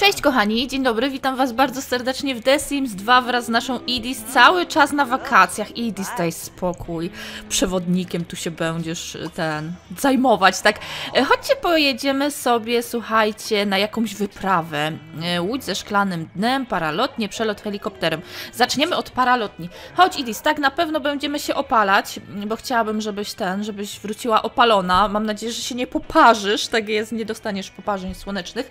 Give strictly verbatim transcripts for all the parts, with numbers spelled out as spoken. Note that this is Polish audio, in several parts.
Cześć kochani, dzień dobry, witam was bardzo serdecznie w The Sims dwa wraz z naszą Edis, cały czas na wakacjach. Edis, daj spokój, przewodnikiem tu się będziesz ten zajmować, tak? Chodźcie, pojedziemy sobie, słuchajcie, na jakąś wyprawę. Łódź ze szklanym dnem, paralotnie, przelot helikopterem. Zaczniemy od paralotni. Chodź Edis, tak, na pewno będziemy się opalać, bo chciałabym, żebyś ten, żebyś wróciła opalona. Mam nadzieję, że się nie poparzysz, tak jest, nie dostaniesz poparzeń słonecznych.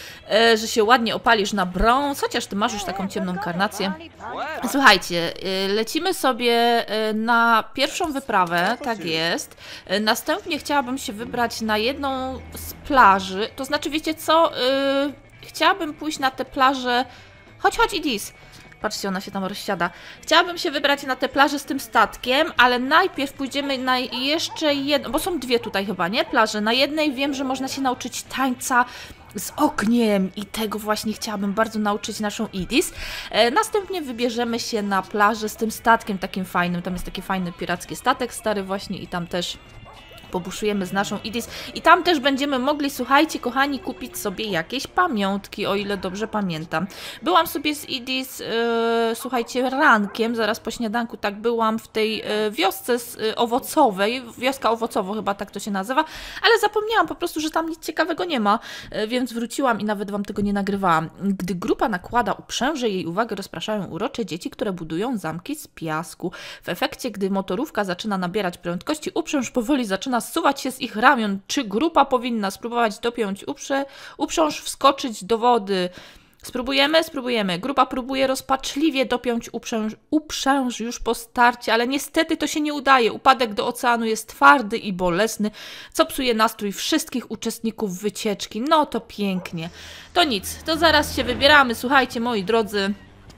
Że się ładnie opalisz na brąz, chociaż ty masz już taką ciemną karnację. Słuchajcie, lecimy sobie na pierwszą wyprawę, tak jest. Następnie chciałabym się wybrać na jedną z plaży, to znaczy wiecie co, chciałabym pójść na tę plażę, chodź, chodź Edis. Patrzcie, ona się tam rozsiada. Chciałabym się wybrać na tę plażę z tym statkiem, ale najpierw pójdziemy na jeszcze jedną, bo są dwie tutaj chyba, nie? Plaże. Na jednej wiem, że można się nauczyć tańca z ogniem i tego właśnie chciałabym bardzo nauczyć naszą Edis. E, następnie wybierzemy się na plażę z tym statkiem takim fajnym. Tam jest taki fajny piracki statek stary właśnie i tam też pobuszujemy z naszą Edis i tam też będziemy mogli, słuchajcie kochani, kupić sobie jakieś pamiątki, o ile dobrze pamiętam. Byłam sobie z Edis, yy, słuchajcie, rankiem, zaraz po śniadanku, tak, byłam w tej yy, wiosce z, yy, owocowej, wioska owocowo chyba tak to się nazywa, ale zapomniałam po prostu, że tam nic ciekawego nie ma, yy, więc wróciłam i nawet wam tego nie nagrywałam. Gdy grupa nakłada uprzęże, jej uwagę rozpraszają urocze dzieci, które budują zamki z piasku. W efekcie, gdy motorówka zaczyna nabierać prędkości, uprzęż powoli zaczyna zsuwać się z ich ramion. Czy grupa powinna spróbować dopiąć uprze, uprząż, wskoczyć do wody? Spróbujemy? Spróbujemy. Grupa próbuje rozpaczliwie dopiąć uprzęż, uprzęż już po starcie, ale niestety to się nie udaje. Upadek do oceanu jest twardy i bolesny, co psuje nastrój wszystkich uczestników wycieczki. No to pięknie. To nic, to zaraz się wybieramy. Słuchajcie, moi drodzy,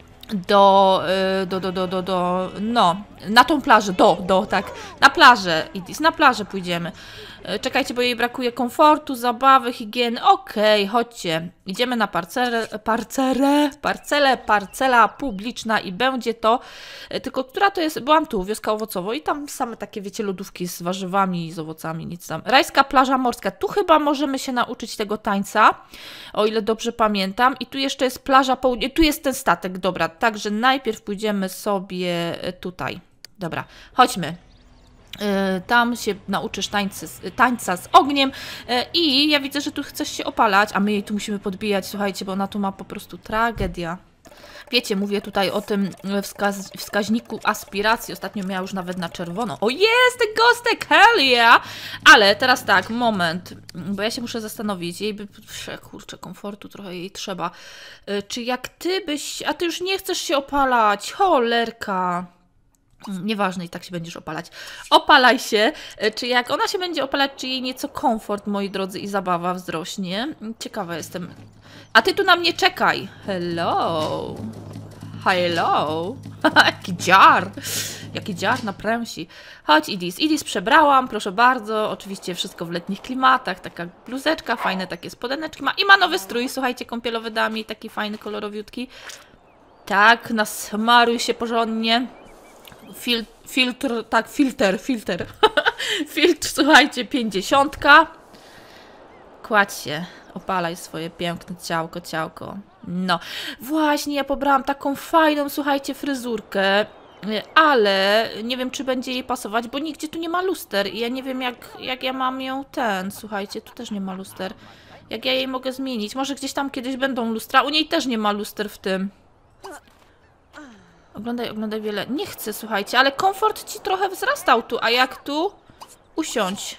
do, do, do, do, do, do, no, na tą plażę, do, do, tak, na plażę, Edis, na plażę pójdziemy. Czekajcie, bo jej brakuje komfortu, zabawy, higieny. Okej, okay, chodźcie. Idziemy na parcelę, parcelę, parcelę, parcela publiczna i będzie to, tylko która to jest, byłam tu, wioska owocowo i tam same takie, wiecie, lodówki z warzywami i z owocami, nic tam. Rajska plaża morska, tu chyba możemy się nauczyć tego tańca, o ile dobrze pamiętam. I tu jeszcze jest plaża południowa, tu jest ten statek, dobra, także najpierw pójdziemy sobie tutaj. Dobra, chodźmy. Tam się nauczysz tańcy, tańca z ogniem i ja widzę, że tu chcesz się opalać, a my jej tu musimy podbijać, słuchajcie, bo ona tu ma po prostu tragedia. Wiecie, mówię tutaj o tym wskaz wskaźniku aspiracji, ostatnio miała już nawet na czerwono. O, jest ten gostek, hell yeah! Ale teraz tak, moment, bo ja się muszę zastanowić, jej by, kurczę, komfortu trochę jej trzeba. Czy jak ty byś, a ty już nie chcesz się opalać, cholerka. Nieważne, i tak się będziesz opalać. Opalaj się. Czy jak ona się będzie opalać, czy jej nieco komfort, moi drodzy, i zabawa wzrośnie? Ciekawa jestem. A ty tu na mnie czekaj. Hello. Hello. Jaki dziar. Jaki dziar na pręsi. Chodź, Edis. Edis przebrałam, proszę bardzo. Oczywiście wszystko w letnich klimatach. Taka bluzeczka, fajne takie spodeneczki ma. I ma nowy strój, słuchajcie, kąpielowy dami. Taki fajny, kolorowiutki. Tak, nasmaruj się porządnie. Fil filtr, tak, filter, filter. Filtr, słuchajcie, pięćdziesiątka. Kładź się, opalaj swoje piękne ciałko, ciałko. No, właśnie, ja pobrałam taką fajną, słuchajcie, fryzurkę, ale nie wiem, czy będzie jej pasować, bo nigdzie tu nie ma luster i ja nie wiem, jak, jak ja mam ją ten, słuchajcie, tu też nie ma luster. Jak ja jej mogę zmienić? Może gdzieś tam kiedyś będą lustra, u niej też nie ma luster w tym. Oglądaj, oglądaj wiele. Nie chcę, słuchajcie, ale komfort ci trochę wzrastał tu, a jak tu? Usiądź.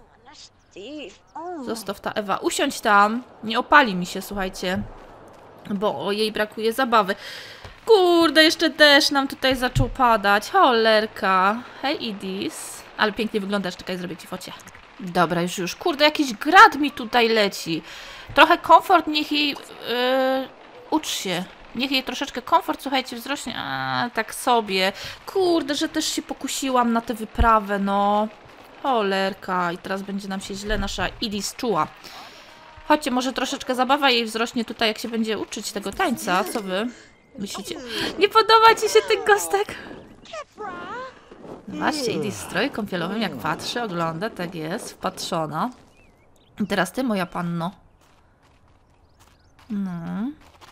Zostaw ta Ewa. Usiądź tam. Nie opali mi się, słuchajcie. Bo jej brakuje zabawy. Kurde, jeszcze deszcz nam tutaj zaczął padać. Cholerka. Hej, Edis. Ale pięknie wyglądasz. Czekaj, zrobię ci focie. Dobra, już, już. Kurde, jakiś grad mi tutaj leci. Trochę komfort, niech jej... Yy, ucz się. Niech jej troszeczkę komfort, słuchajcie, wzrośnie. A, tak sobie. Kurde, że też się pokusiłam na tę wyprawę, no. Cholerka. I teraz będzie nam się źle nasza Edis czuła. Chodźcie, może troszeczkę zabawa jej wzrośnie tutaj, jak się będzie uczyć tego tańca. Co wy myślicie? Nie podoba ci się ten gostek? Zobaczcie, Edis w stroju kąpielowym, jak patrzy, ogląda, tak jest, wpatrzona. I teraz ty, moja panno. No.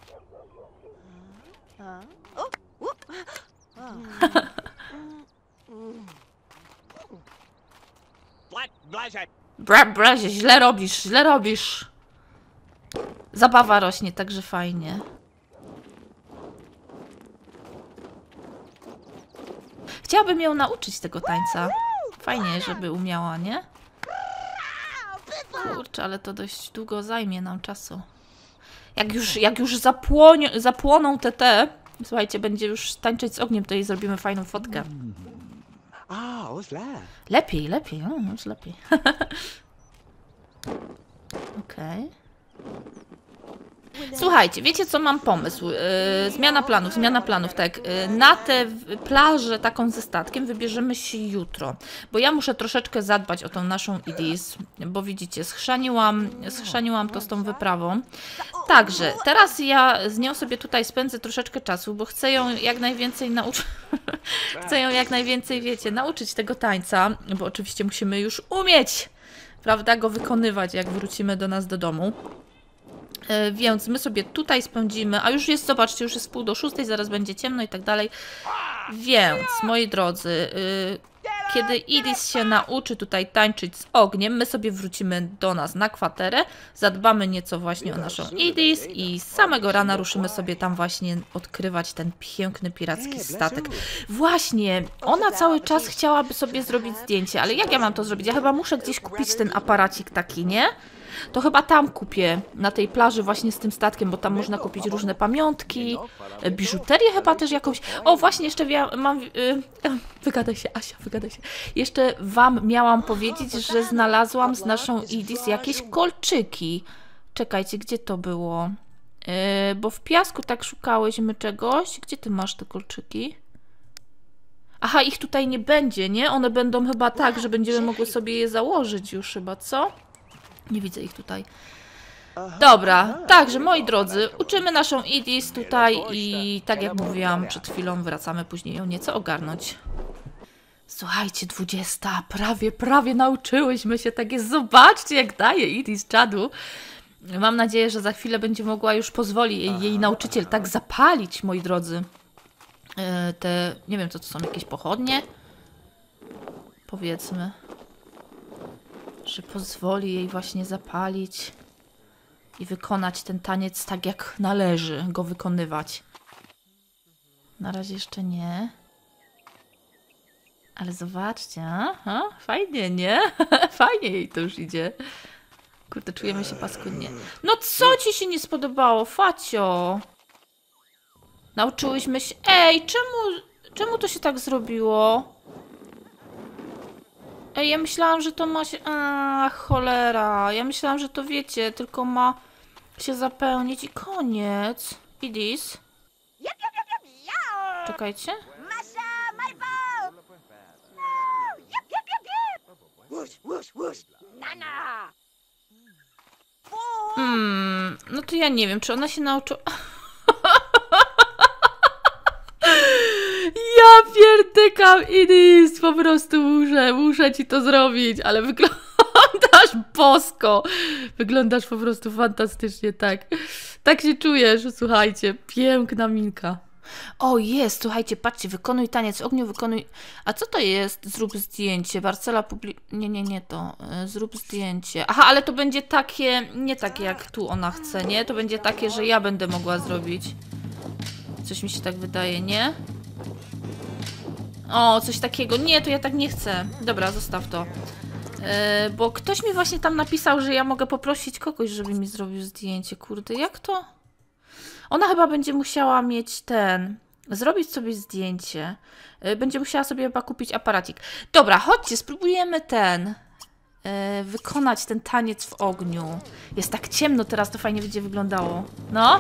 Bra, brazie, źle robisz, źle robisz. Zabawa rośnie, także fajnie. Chciałabym ją nauczyć tego tańca. Fajnie, żeby umiała, nie? Kurczę, ale to dość długo zajmie nam czasu. Jak już, jak już zapłonie, zapłoną te te, słuchajcie, będzie już tańczyć z ogniem, to jej zrobimy fajną fotkę. Lepiej, lepiej, no, już lepiej. Okej. Okay. Słuchajcie, wiecie co, mam pomysł. Yy, zmiana planów, zmiana planów, tak. Yy, na tę plażę taką ze statkiem wybierzemy się jutro. Bo ja muszę troszeczkę zadbać o tą naszą Edis, bo widzicie, schrzaniłam, schrzaniłam to z tą wyprawą. Także, teraz ja z nią sobie tutaj spędzę troszeczkę czasu, bo chcę ją jak najwięcej nauczyć. Chcę ją jak najwięcej, wiecie, nauczyć tego tańca, bo oczywiście musimy już umieć, prawda, go wykonywać, jak wrócimy do nas do domu. Więc my sobie tutaj spędzimy, a już jest, zobaczcie, już jest pół do szóstej, zaraz będzie ciemno i tak dalej. Więc, moi drodzy, yy, kiedy Edis się nauczy tutaj tańczyć z ogniem, my sobie wrócimy do nas na kwaterę, zadbamy nieco właśnie o naszą Edis i z samego rana ruszymy sobie tam właśnie odkrywać ten piękny piracki statek. Właśnie, ona cały czas chciałaby sobie zrobić zdjęcie, ale jak ja mam to zrobić? Ja chyba muszę gdzieś kupić ten aparacik taki, nie? To chyba tam kupię, na tej plaży właśnie z tym statkiem, bo tam można kupić różne pamiątki, biżuterię chyba też jakąś. O, właśnie jeszcze mam... Yy, wygadaj się, Asia, wygadaj się. Jeszcze wam miałam powiedzieć, że znalazłam z naszą Edis jakieś kolczyki. Czekajcie, gdzie to było? Yy, bo w piasku tak szukałyśmy czegoś. Gdzie ty masz te kolczyki? Aha, ich tutaj nie będzie, nie? One będą chyba tak, że będziemy mogły sobie je założyć już chyba, co? Nie widzę ich tutaj. Dobra, także moi drodzy, uczymy naszą Edis tutaj i tak jak mówiłam przed chwilą, wracamy później ją nieco ogarnąć. Słuchajcie, dwudziesta, prawie, prawie nauczyłyśmy się, tak jest, zobaczcie jak daje Edis czadu. Mam nadzieję, że za chwilę będzie mogła już pozwoli jej, jej nauczyciel tak zapalić, moi drodzy. Te, nie wiem co to są, jakieś pochodnie? Powiedzmy. Że pozwoli jej właśnie zapalić i wykonać ten taniec tak jak należy go wykonywać. Na razie jeszcze nie. Ale zobaczcie, aha, fajnie, nie? Fajnie jej to już idzie. Kurde, czujemy się paskudnie. No co ci się nie spodobało, Facio? Nauczyłyśmy się... Ej, czemu, czemu to się tak zrobiło? Ej, ja myślałam, że to ma się... A, cholera. Ja myślałam, że to wiecie, tylko ma się zapełnić i koniec. Edis? Czekajcie. Hmm, no to ja nie wiem, czy ona się nauczyła... Ja pierdykam, Edis, po prostu muszę, muszę ci to zrobić, ale wyglądasz bosko, wyglądasz po prostu fantastycznie, tak, tak się czujesz, słuchajcie, piękna minka. O, jest, słuchajcie, patrzcie, wykonuj taniec w ogniu, wykonuj, a co to jest? Zrób zdjęcie, Barcela publi... Nie, nie, nie to, zrób zdjęcie, aha, ale to będzie takie, nie takie jak tu ona chce, nie, to będzie takie, że ja będę mogła zrobić, coś mi się tak wydaje, nie? O, coś takiego. Nie, to ja tak nie chcę. Dobra, zostaw to. Yy, bo ktoś mi właśnie tam napisał, że ja mogę poprosić kogoś, żeby mi zrobił zdjęcie. Kurde, jak to? Ona chyba będzie musiała mieć ten... Zrobić sobie zdjęcie. Yy, będzie musiała sobie chyba kupić aparacik. Dobra, chodźcie, spróbujemy ten... Yy, wykonać ten taniec w ogniu. Jest tak ciemno teraz, to fajnie będzie wyglądało. No.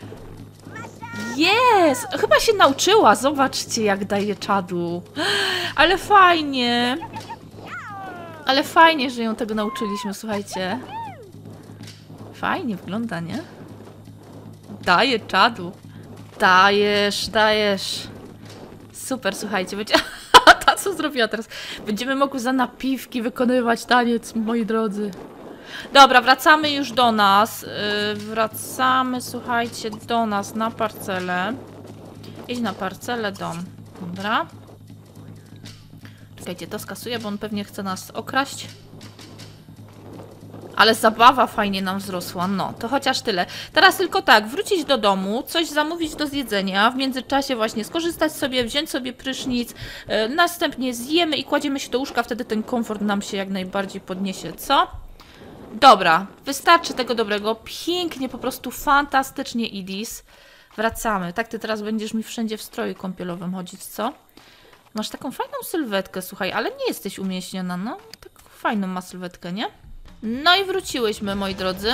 Jest! Chyba się nauczyła. Zobaczcie, jak daje czadu. Ale fajnie. Ale fajnie, że ją tego nauczyliśmy, słuchajcie. Fajnie wygląda, nie? Daje czadu. Dajesz, dajesz. Super, słuchajcie. Będzie... Ta co zrobiła teraz? Będziemy mogły za napiwki wykonywać taniec, moi drodzy. Dobra, wracamy już do nas. Yy, wracamy, słuchajcie, do nas na parcelę. Idź na parcelę, dom. Dobra. Czekajcie, to skasuję, bo on pewnie chce nas okraść. Ale zabawa fajnie nam wzrosła. No, to chociaż tyle. Teraz tylko tak, wrócić do domu, coś zamówić do zjedzenia, w międzyczasie właśnie skorzystać sobie, wziąć sobie prysznic, yy, następnie zjemy i kładziemy się do łóżka, wtedy ten komfort nam się jak najbardziej podniesie, co? Dobra, wystarczy tego dobrego. Pięknie, po prostu fantastycznie, Idis. Wracamy. Tak, ty teraz będziesz mi wszędzie w stroju kąpielowym chodzić, co? Masz taką fajną sylwetkę, słuchaj, ale nie jesteś umieśniona, no. Tak fajną ma sylwetkę, nie? No i wróciłyśmy, moi drodzy.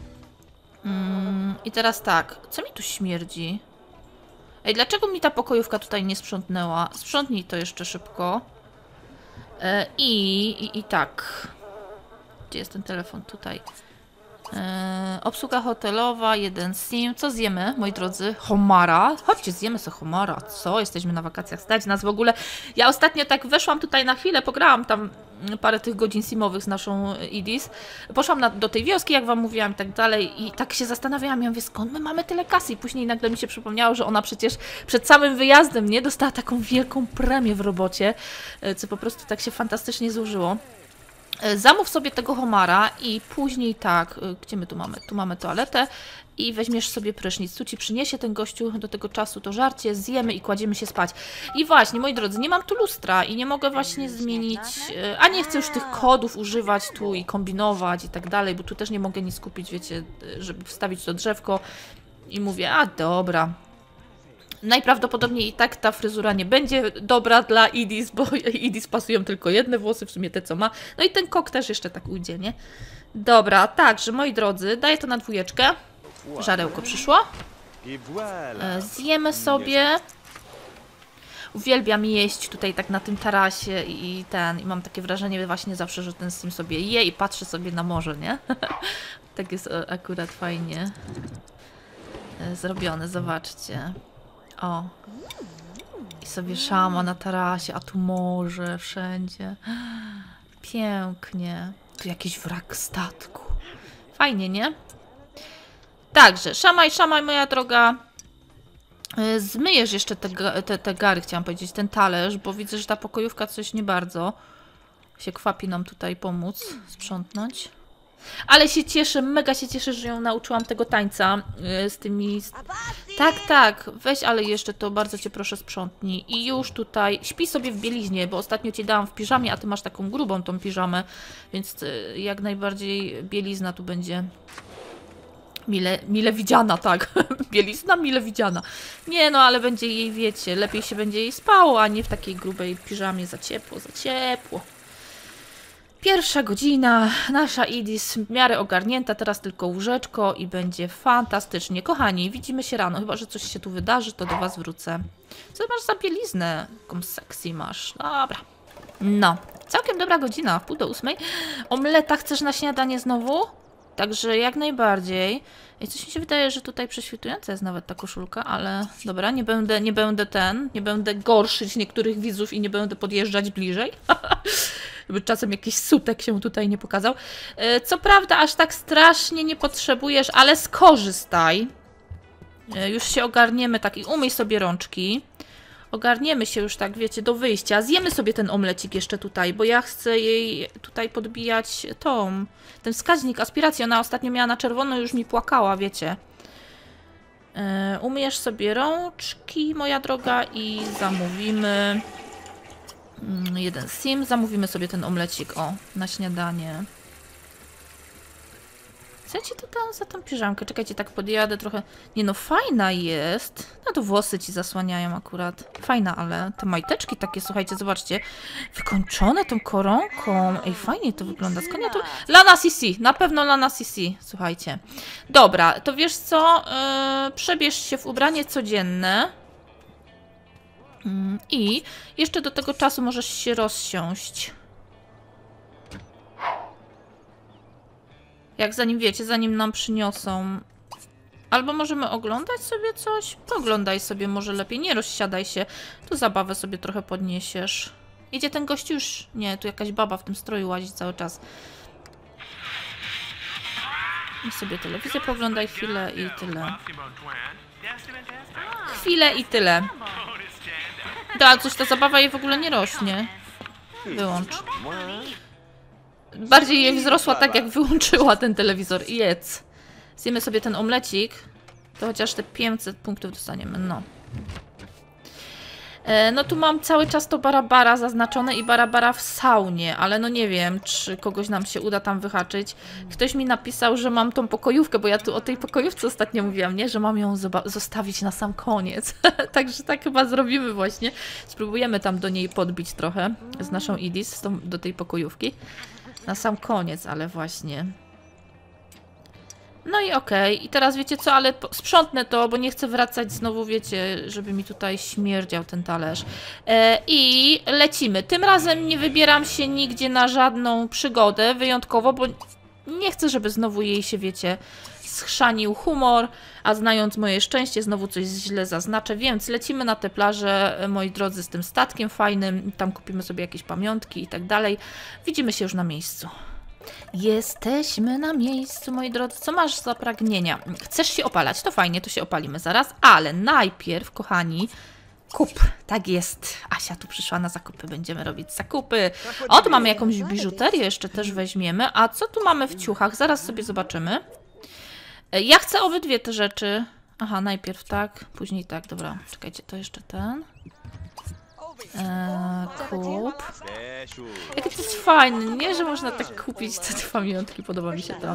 Mm, I teraz tak, co mi tu śmierdzi? Ej, dlaczego mi ta pokojówka tutaj nie sprzątnęła? Sprzątnij to jeszcze szybko. E, i, i, I tak. Gdzie jest ten telefon? Tutaj. Eee, obsługa hotelowa, jeden sim. Co zjemy, moi drodzy? Homara. Chodźcie, zjemy sobie homara. Co? Jesteśmy na wakacjach. Stać nas w ogóle. Ja ostatnio tak weszłam tutaj na chwilę, pograłam tam parę tych godzin simowych z naszą Idis. Poszłam na, do tej wioski, jak wam mówiłam i tak dalej. I tak się zastanawiałam, ja mówię, skąd my mamy tyle kasy? I później nagle mi się przypomniało, że ona przecież przed samym wyjazdem, nie? Dostała taką wielką premię w robocie, co po prostu tak się fantastycznie złożyło. Zamów sobie tego homara i później tak, gdzie my tu mamy? Tu mamy toaletę i weźmiesz sobie prysznic. Tu ci przyniesie ten gościu do tego czasu to żarcie, zjemy i kładziemy się spać. I właśnie, moi drodzy, nie mam tu lustra i nie mogę właśnie zmienić, a nie chcę już tych kodów używać tu i kombinować i tak dalej, bo tu też nie mogę nic kupić, wiecie, żeby wstawić to drzewko i mówię, a dobra. Najprawdopodobniej i tak ta fryzura nie będzie dobra dla Idis, bo Idis pasują tylko jedne włosy, w sumie te co ma. No i ten kok też jeszcze tak ujdzie, nie? Dobra, także moi drodzy, daję to na dwójeczkę. Żarełko przyszło. E, zjemy sobie. Uwielbiam jeść tutaj tak na tym tarasie i ten, i mam takie wrażenie właśnie zawsze, że ten sim sobie je i patrzy sobie na morze, nie? Tak jest akurat fajnie zrobione, zobaczcie. O. I sobie szama na tarasie, a tu morze wszędzie. Pięknie. Tu jakiś wrak statku. Fajnie, nie? Także, szamaj, szamaj, moja droga. Zmyjesz jeszcze te, te, te gary, chciałam powiedzieć, ten talerz, bo widzę, że ta pokojówka coś nie bardzo się kwapi nam tutaj pomóc sprzątnąć. Ale się cieszę, mega się cieszę, że ją nauczyłam tego tańca yy, z tymi... Z... Tak, tak, weź, ale jeszcze to bardzo cię proszę sprzątnij. I już tutaj, śpi sobie w bieliźnie, bo ostatnio ci dałam w piżamie, a ty masz taką grubą tą piżamę, więc yy, jak najbardziej bielizna tu będzie mile, mile widziana, tak. Bielizna mile widziana. Nie no, ale będzie jej, wiecie, lepiej się będzie jej spało, a nie w takiej grubej piżamie, za ciepło, za ciepło. Pierwsza godzina, nasza Idis w miarę ogarnięta, teraz tylko łóżeczko i będzie fantastycznie. Kochani, widzimy się rano, chyba że coś się tu wydarzy, to do was wrócę. Co masz za bieliznę? Taką sexy masz. Dobra. No, całkiem dobra godzina, w pół do ósmej. Omleta chcesz na śniadanie znowu? Także jak najbardziej. I coś mi się wydaje, że tutaj prześwitująca jest nawet ta koszulka, ale dobra, nie będę, nie będę ten, nie będę gorszyć niektórych widzów i nie będę podjeżdżać bliżej. Żeby czasem jakiś sutek się tutaj nie pokazał. Co prawda aż tak strasznie nie potrzebujesz, ale skorzystaj. Już się ogarniemy tak i umyj sobie rączki. Ogarniemy się już tak, wiecie, do wyjścia. Zjemy sobie ten omlecik jeszcze tutaj, bo ja chcę jej tutaj podbijać tą, ten wskaźnik aspiracji. Ona ostatnio miała na czerwono, już mi płakała, wiecie. Yy, umyjesz sobie rączki, moja droga, i zamówimy yy, jeden sim. Zamówimy sobie ten omlecik, o, na śniadanie. Co ci to tam za tą piżamkę? Czekajcie, tak podjadę trochę. Nie no, fajna jest. No to włosy ci zasłaniają akurat. Fajna, ale te majteczki takie, słuchajcie, zobaczcie. Wykończone tą koronką. Ej, fajnie to wygląda. Skąd ja tu... Lana C C. Na pewno Lana C C. Słuchajcie. Dobra, to wiesz co? Yy, przebierz się w ubranie codzienne. Yy, I jeszcze do tego czasu możesz się rozsiąść. Jak zanim wiecie, zanim nam przyniosą. Albo możemy oglądać sobie coś? Poglądaj sobie może lepiej, nie rozsiadaj się. Tu zabawę sobie trochę podniesiesz. Idzie ten gość już? Nie, tu jakaś baba w tym stroju łazi cały czas. I sobie telewizję poglądaj chwilę i tyle. Chwilę i tyle. Da, coś ta zabawa jej w ogóle nie rośnie. Wyłącz. Bardziej jej wzrosła tak, jak wyłączyła ten telewizor. Jedz. Zjemy sobie ten omlecik. To chociaż te pięćset punktów dostaniemy. No. E, no tu mam cały czas to Barabara zaznaczone i Barabara w saunie, ale no nie wiem, czy kogoś nam się uda tam wyhaczyć. Ktoś mi napisał, że mam tą pokojówkę, bo ja tu o tej pokojówce ostatnio mówiłam, nie? Że mam ją zostawić na sam koniec. Także tak chyba zrobimy właśnie. Spróbujemy tam do niej podbić trochę z naszą Edis, do tej pokojówki. Na sam koniec, ale właśnie... No i okej, okay. I teraz wiecie co, ale sprzątnę to, bo nie chcę wracać znowu, wiecie, żeby mi tutaj śmierdział ten talerz. E, I lecimy. Tym razem nie wybieram się nigdzie na żadną przygodę wyjątkowo, bo nie chcę, żeby znowu jej się, wiecie, schrzanił humor, a znając moje szczęście, znowu coś źle zaznaczę, więc lecimy na tę plażę, moi drodzy, z tym statkiem fajnym, tam kupimy sobie jakieś pamiątki i tak dalej. Widzimy się już na miejscu. Jesteśmy na miejscu, moi drodzy. Co masz za pragnienia? Chcesz się opalać? To fajnie, to się opalimy zaraz, ale najpierw, kochani, kup. Tak jest. Asia tu przyszła na zakupy, będziemy robić zakupy. O, tu mamy jakąś biżuterię, jeszcze też weźmiemy. A co tu mamy w ciuchach? Zaraz sobie zobaczymy. Ja chcę obydwie te rzeczy. Aha, najpierw tak, później tak, dobra. Czekajcie, to jeszcze ten. Eee, kup. Jakie to jest fajne, nie? Że można tak kupić te pamiątki, podoba mi się to.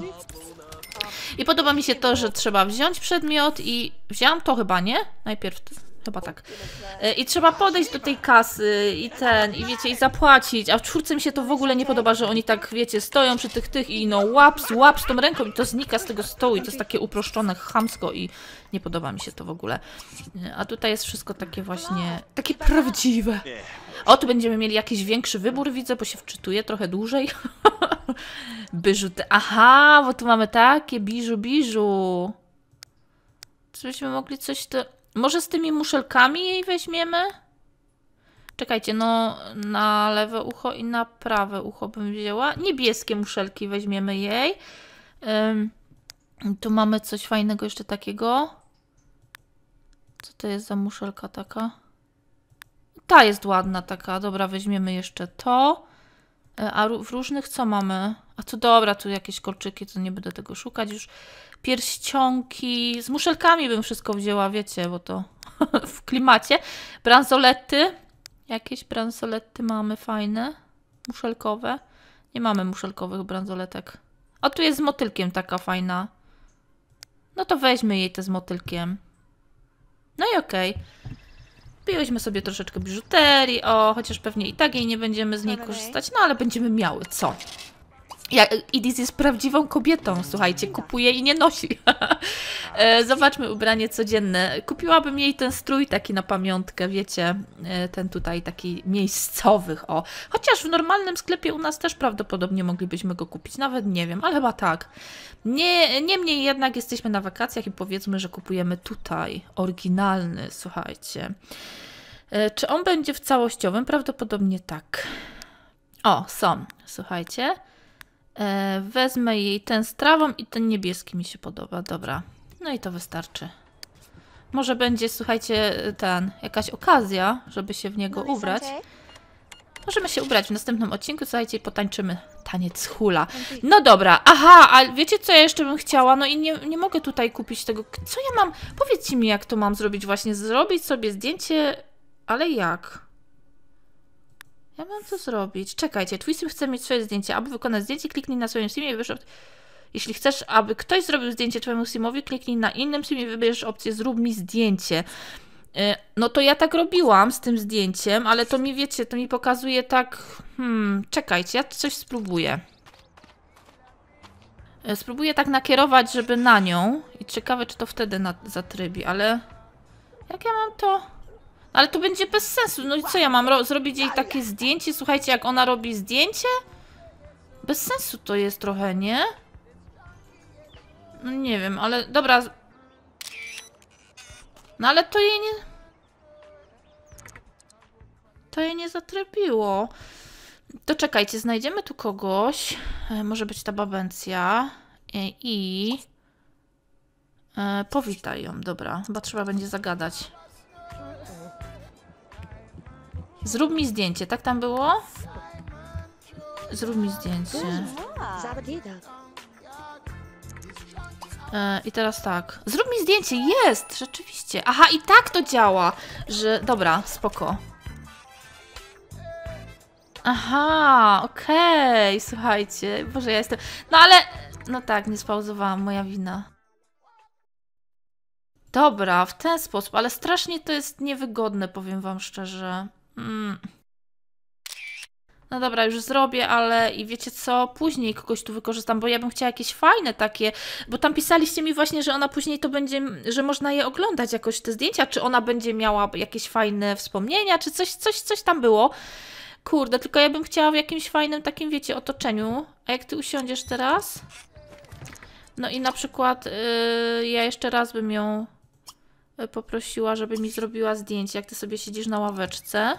I podoba mi się to, że trzeba wziąć przedmiot i... Wziąłam to chyba, nie? Najpierw... Chyba tak. I trzeba podejść do tej kasy i ten, i wiecie, i zapłacić, a w czwórce mi się to w ogóle nie podoba, że oni tak, wiecie, stoją przy tych, tych i no łaps, łaps tą ręką i to znika z tego stołu i to jest takie uproszczone, chamsko i nie podoba mi się to w ogóle. A tutaj jest wszystko takie właśnie, takie prawdziwe. O, tu będziemy mieli jakiś większy wybór, widzę, bo się wczytuję trochę dłużej. Biżu, aha, bo tu mamy takie biżu, biżu. Czy byśmy mogli coś to... Może z tymi muszelkami jej weźmiemy? Czekajcie, no na lewe ucho i na prawe ucho bym wzięła. Niebieskie muszelki weźmiemy jej. Um, tu mamy coś fajnego jeszcze takiego. Co to jest za muszelka taka? Ta jest ładna taka. Dobra, weźmiemy jeszcze to. A w różnych co mamy? A tu dobra, tu jakieś kolczyki, to nie będę tego szukać już. Pierścionki. Z muszelkami bym wszystko wzięła, wiecie, bo to w klimacie. Bransolety. Jakieś bransolety mamy fajne. Muszelkowe. Nie mamy muszelkowych bransoletek. O, tu jest z motylkiem taka fajna. No to weźmy jej te z motylkiem. No i okej. Okay. Wyjęłyśmy sobie troszeczkę biżuterii, o, chociaż pewnie i tak jej nie będziemy z niej korzystać, no ale będziemy miały, co? Ja, Edis jest prawdziwą kobietą, słuchajcie, kupuje i nie nosi. Zobaczmy ubranie codzienne. Kupiłabym jej ten strój taki na pamiątkę, wiecie, ten tutaj taki miejscowych, o. Chociaż w normalnym sklepie u nas też prawdopodobnie moglibyśmy go kupić, nawet nie wiem, ale chyba tak. Nie, niemniej jednak jesteśmy na wakacjach i powiedzmy, że kupujemy tutaj oryginalny, słuchajcie. Czy on będzie w całościowym? Prawdopodobnie tak. O, są, słuchajcie. E, wezmę jej ten z trawą i ten niebieski mi się podoba, dobra. No i to wystarczy. Może będzie, słuchajcie, ten, jakaś okazja, żeby się w niego ubrać. Możemy się ubrać w następnym odcinku, słuchajcie, i potańczymy taniec hula. No dobra, aha, a wiecie co ja jeszcze bym chciała? No i nie, nie mogę tutaj kupić tego. Co ja mam? Powiedzcie mi, jak to mam zrobić właśnie. Zrobić sobie zdjęcie, ale jak? Ja mam to zrobić. Czekajcie, twój sim chce mieć swoje zdjęcie. Aby wykonać zdjęcie, kliknij na swoim simie i wybierz opcję. Jeśli chcesz, aby ktoś zrobił zdjęcie twojemu simowi, kliknij na innym simie i wybierz opcję zrób mi zdjęcie. No to ja tak robiłam z tym zdjęciem, ale to mi, wiecie, to mi pokazuje tak... Hmm, czekajcie, ja coś spróbuję. Spróbuję tak nakierować, żeby na nią. I ciekawe, czy to wtedy na, zatrybi, ale... Jak ja mam to... Ale to będzie bez sensu. No i co ja mam zrobić jej takie zdjęcie? Słuchajcie, jak ona robi zdjęcie? Bez sensu to jest trochę, nie? No nie wiem, ale dobra. No ale to jej nie... To jej nie zatrybiło. To czekajcie, znajdziemy tu kogoś. Może być ta babencja. I... i e, powitaj ją, dobra. Chyba trzeba będzie zagadać. Zrób mi zdjęcie, tak tam było? Zrób mi zdjęcie. E, I teraz tak. Zrób mi zdjęcie, jest! Rzeczywiście. Aha, i tak to działa, że... Dobra, spoko. Aha, okej, okay, słuchajcie. Boże, ja jestem... No ale... No tak, nie spauzowałam, moja wina. Dobra, w ten sposób, ale strasznie to jest niewygodne, powiem wam szczerze. Mm. No dobra, już zrobię, ale i wiecie co, później kogoś tu wykorzystam, bo ja bym chciała jakieś fajne takie, bo tam pisaliście mi właśnie, że ona później to będzie, że można je oglądać jakoś te zdjęcia, czy ona będzie miała jakieś fajne wspomnienia, czy coś, coś, coś tam było. Kurde, tylko ja bym chciała w jakimś fajnym takim, wiecie, otoczeniu. A jak ty usiądziesz teraz? No i na przykład yy, ja jeszcze raz bym ją poprosiła, żeby mi zrobiła zdjęcie, jak ty sobie siedzisz na ławeczce.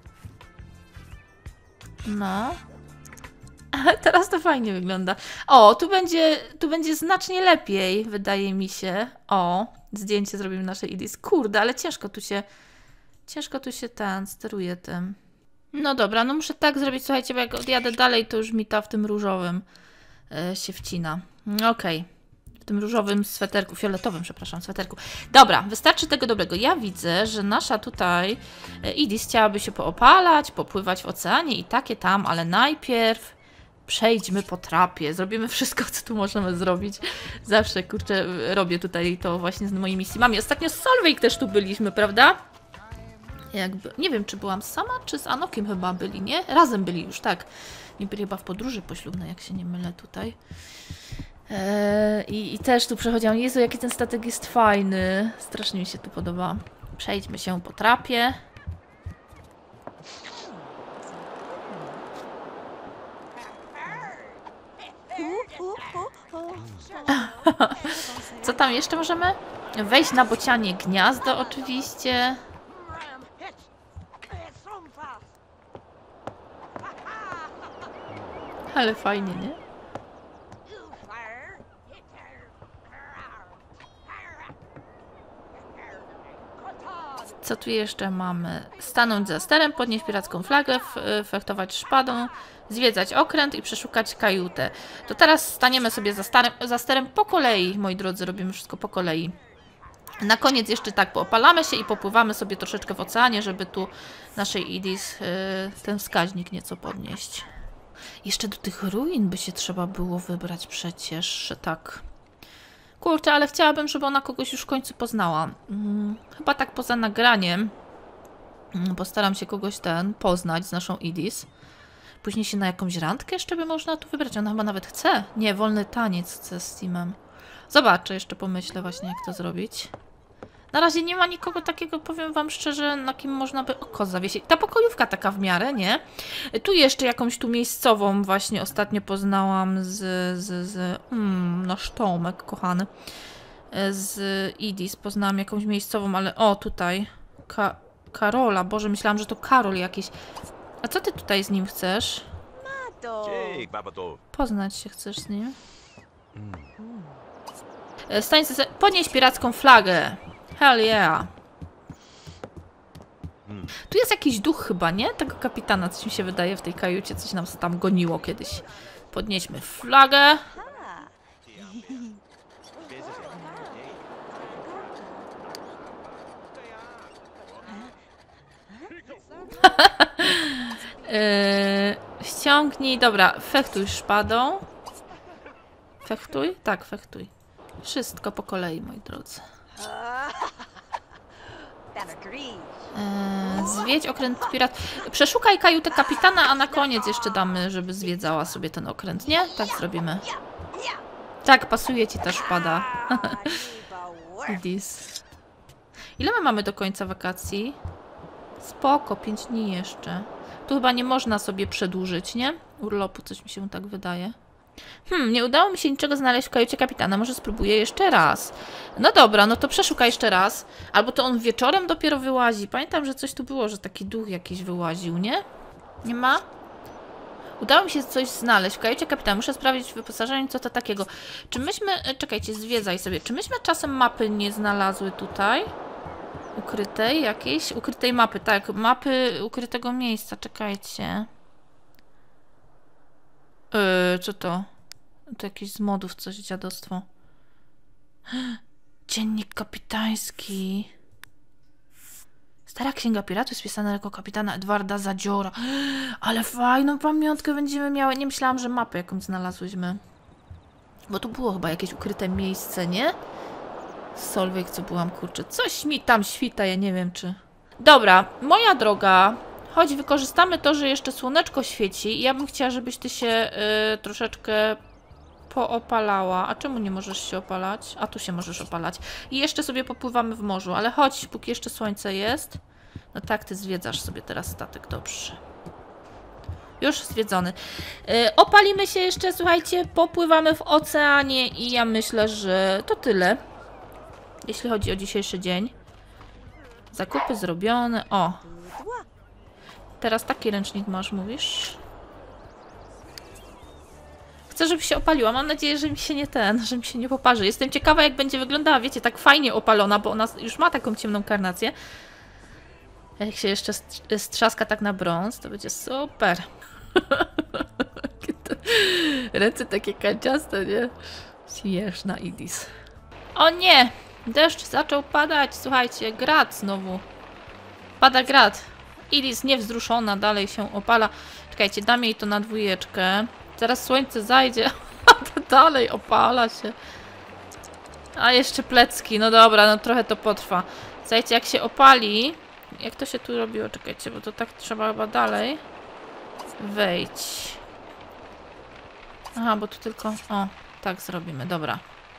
No. Ale teraz to fajnie wygląda. O, tu będzie, tu będzie znacznie lepiej, wydaje mi się. O, zdjęcie zrobimy naszej Edis. Kurde, ale ciężko tu się, ciężko tu się ten, steruje tym. No dobra, no muszę tak zrobić, słuchajcie, bo jak odjadę dalej, to już mi ta w tym różowym yy, się wcina. Okej. Okay. W tym różowym sweterku, fioletowym, przepraszam, sweterku. Dobra, wystarczy tego dobrego. Ja widzę, że nasza tutaj Edis chciałaby się poopalać, popływać w oceanie i takie tam, ale najpierw przejdźmy po trapie. Zrobimy wszystko, co tu możemy zrobić. Zawsze, kurczę, robię tutaj to właśnie z moimi simami. Ostatnio z Solveig też tu byliśmy, prawda? Jakby, nie wiem, czy byłam sama, czy z Anokiem chyba byli, nie? Razem byli już, tak. Nie byli chyba w podróży poślubnej, jak się nie mylę tutaj. Eee, i, I też tu przechodziłam. Jezu, jaki ten statek jest fajny. Strasznie mi się tu podoba. Przejdźmy się po trapie. Co tam jeszcze możemy? Wejść na bocianie gniazdo oczywiście. Ale fajnie, nie? Co tu jeszcze mamy? Stanąć za sterem, podnieść piracką flagę, fechtować szpadą, zwiedzać okręt i przeszukać kajutę. To teraz staniemy sobie za, starem, za sterem po kolei, moi drodzy, robimy wszystko po kolei. Na koniec jeszcze tak, poopalamy się i popływamy sobie troszeczkę w oceanie, żeby tu naszej Edis yy, ten wskaźnik nieco podnieść. Jeszcze do tych ruin by się trzeba było wybrać przecież, tak. Kurczę, ale chciałabym, żeby ona kogoś już w końcu poznała. Hmm, chyba tak poza nagraniem hmm, postaram się kogoś ten poznać z naszą Edis. Później się na jakąś randkę jeszcze by można tu wybrać. Ona chyba nawet chce. Nie, wolny taniec chce z Timem. Zobaczę, jeszcze pomyślę właśnie, jak to zrobić. Na razie nie ma nikogo takiego, powiem wam szczerze, na kim można by oko zawiesić. Ta pokojówka taka w miarę, nie? Tu jeszcze jakąś tu miejscową właśnie ostatnio poznałam z... z, z mm, nasz Tomek, kochany. Z Edis poznałam jakąś miejscową, ale o, tutaj. Ka Karola, Boże, myślałam, że to Karol jakiś. A co ty tutaj z nim chcesz? Poznać się chcesz z nim? Stań sobie, podnieś piracką flagę. Hell yeah. Tu jest jakiś duch chyba, nie? Tego kapitana, coś mi się wydaje w tej kajucie, coś nam tam goniło kiedyś. Podnieśmy flagę. yy, ściągnij, dobra, fechtuj szpadą. Fechtuj? Tak, fechtuj. Wszystko po kolei, moi drodzy. Eee, zwiedź okręt pirat. Przeszukaj kajutę kapitana, a na koniec jeszcze damy, żeby zwiedzała sobie ten okręt, nie? Tak zrobimy. Tak, pasuje ci ta szpada. Edis. Ile my mamy do końca wakacji? Spoko, pięć dni jeszcze. Tu chyba nie można sobie przedłużyć, nie? Urlopu, coś mi się tak wydaje. Hmm, nie udało mi się niczego znaleźć w kajucie kapitana. Może spróbuję jeszcze raz. No dobra, no to przeszukaj jeszcze raz. Albo to on wieczorem dopiero wyłazi. Pamiętam, że coś tu było, że taki duch jakiś wyłaził, nie? Nie ma? Udało mi się coś znaleźć w kajucie kapitana. Muszę sprawdzić w wyposażeniu, co to takiego. Czy myśmy... Czekajcie, zwiedzaj sobie. Czy myśmy czasem mapy nie znalazły tutaj? Ukrytej jakiejś? Ukrytej mapy, tak. Mapy ukrytego miejsca. Czekajcie. Yy, co to? To jakieś z modów coś, dziadostwo. Dziennik kapitański. Stara księga piratów spisana jako kapitana Edwarda Zadziora. Ale fajną pamiątkę będziemy miały. Nie myślałam, że mapę jakąś znalazłyśmy. Bo tu było chyba jakieś ukryte miejsce, nie? Solveig, co byłam, kurczę. Coś mi tam świta, ja nie wiem czy... Dobra, moja droga. Choć wykorzystamy to, że jeszcze słoneczko świeci. Ja bym chciała, żebyś ty się yy, troszeczkę poopalała. A czemu nie możesz się opalać? A tu się możesz opalać. I jeszcze sobie popływamy w morzu. Ale chodź, póki jeszcze słońce jest. No tak, ty zwiedzasz sobie teraz statek. Dobrze. Już zwiedzony. Yy, opalimy się jeszcze, słuchajcie. Popływamy w oceanie. I ja myślę, że to tyle. Jeśli chodzi o dzisiejszy dzień. Zakupy zrobione. O. Teraz taki ręcznik masz, mówisz? Chcę, żeby się opaliła. Mam nadzieję, że mi się nie ten, że mi się nie poparzy. Jestem ciekawa, jak będzie wyglądała, wiecie, tak fajnie opalona, bo ona już ma taką ciemną karnację. Jak się jeszcze strzaska tak na brąz, to będzie super. Ręce takie kanciaste, nie? Śmieszna Idis. O nie! Deszcz zaczął padać, słuchajcie, grad znowu. Pada grad. Idis niewzruszona, dalej się opala. Czekajcie, dam jej to na dwójeczkę. Zaraz słońce zajdzie, a to dalej opala się. A jeszcze plecki, no dobra, no trochę to potrwa. Słuchajcie, jak się opali... Jak to się tu robiło? Czekajcie, bo to tak trzeba chyba dalej. Wejdź. Aha, bo tu tylko... O, tak zrobimy, dobra.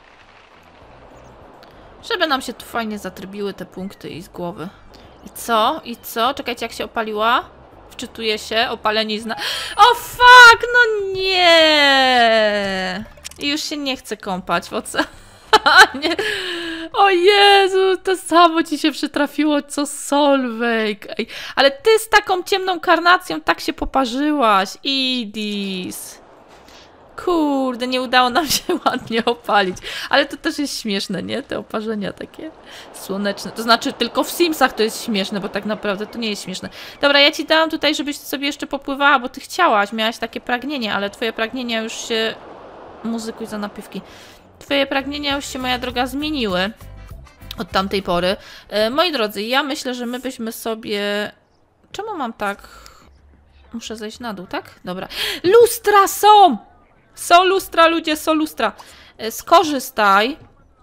Żeby nam się tu fajnie zatrybiły te punkty i z głowy. I co? I co? Czekajcie, jak się opaliła? Wczytuje się, opalenizna. O fuck, no nie! I już się nie chce kąpać w oceanie. O Jezu, to samo ci się przytrafiło, co Solveig. Ej, ale ty z taką ciemną karnacją tak się poparzyłaś. Idis. Kurde, nie udało nam się ładnie opalić. Ale to też jest śmieszne, nie? Te oparzenia takie słoneczne. To znaczy, tylko w Simsach to jest śmieszne, bo tak naprawdę to nie jest śmieszne. Dobra, ja ci dałam tutaj, żebyś sobie jeszcze popływała, bo ty chciałaś, miałaś takie pragnienie, ale twoje pragnienia już się... Muzykuj za napiwki. Twoje pragnienia już się, moja droga, zmieniły od tamtej pory. E, moi drodzy, ja myślę, że my byśmy sobie... Czemu mam tak... Muszę zejść na dół, tak? Dobra. Lustra są! Są lustra, ludzie, są lustra. E, skorzystaj.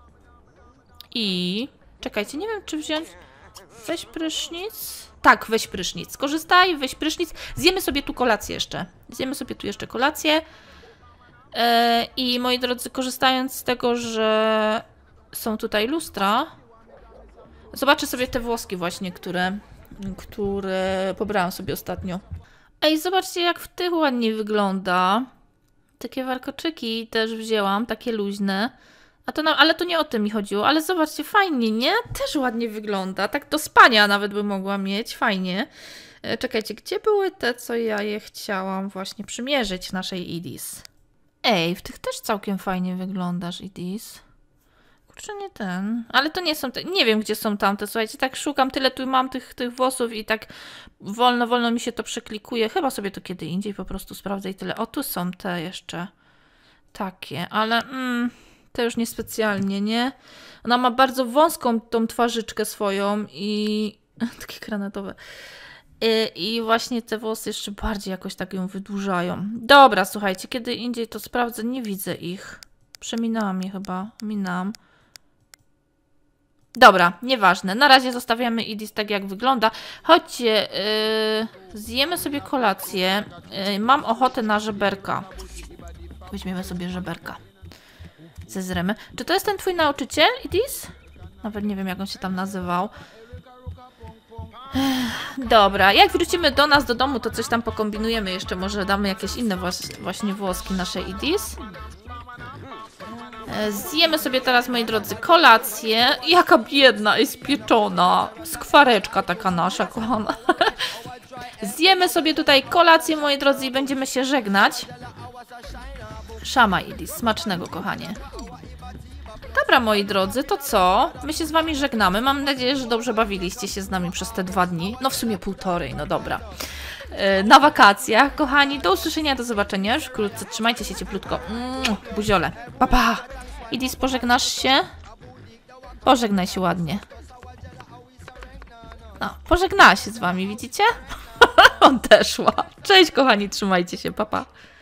I... Czekajcie, nie wiem, czy wziąć... Weź prysznic. Tak, weź prysznic. Skorzystaj, weź prysznic. Zjemy sobie tu kolację jeszcze. Zjemy sobie tu jeszcze kolację. E, I moi drodzy, korzystając z tego, że są tutaj lustra, zobaczę sobie te włoski właśnie, które, które pobrałam sobie ostatnio. Ej, zobaczcie, jak w tych ładnie wygląda. Takie warkoczyki też wzięłam, takie luźne. A to na, ale to nie o tym mi chodziło, ale zobaczcie, fajnie, nie? Też ładnie wygląda. Tak do spania nawet by mogła mieć, fajnie. E, czekajcie, gdzie były te, co ja je chciałam właśnie przymierzyć naszej Idis? Ej, w tych też całkiem fajnie wyglądasz, Idis. Kurczę, nie ten. Ale to nie są te... Nie wiem, gdzie są tamte, słuchajcie, tak szukam, tyle tu mam tych, tych włosów i tak wolno, wolno mi się to przeklikuje. Chyba sobie to kiedy indziej po prostu sprawdzę i tyle. O, tu są te jeszcze. Takie, ale... Mm, te już niespecjalnie, nie? Ona ma bardzo wąską tą twarzyczkę swoją i... Takie granatowe. I, I właśnie te włosy jeszcze bardziej jakoś tak ją wydłużają. Dobra, słuchajcie, kiedy indziej to sprawdzę, nie widzę ich. Przeminęłam je chyba, minęłam. Dobra, nieważne. Na razie zostawiamy Idis tak, jak wygląda. Chodźcie, yy, zjemy sobie kolację. Yy, mam ochotę na żeberka. Weźmiemy sobie żeberka. Zezremy. Czy to jest ten twój nauczyciel, Idis? Nawet nie wiem, jak on się tam nazywał. Dobra, jak wrócimy do nas, do domu, to coś tam pokombinujemy jeszcze. Może damy jakieś inne właśnie włoski naszej Idis. Zjemy sobie teraz, moi drodzy, kolację. Jaka biedna jest pieczona. Skwareczka taka nasza, kochana. Zjemy sobie tutaj kolację, moi drodzy, i będziemy się żegnać. Szama Idis, smacznego, kochanie. Dobra, moi drodzy, to co? My się z wami żegnamy. Mam nadzieję, że dobrze bawiliście się z nami przez te dwa dni. No w sumie półtorej, no dobra. Yy, na wakacjach, kochani. Do usłyszenia, do zobaczenia już wkrótce. Trzymajcie się cieplutko. Mm, buziole. Pa, pa. Idis, pożegnasz się? Pożegnaj się ładnie. No, pożegnała się z wami, widzicie? Odeszła. Cześć, kochani, trzymajcie się, pa, pa.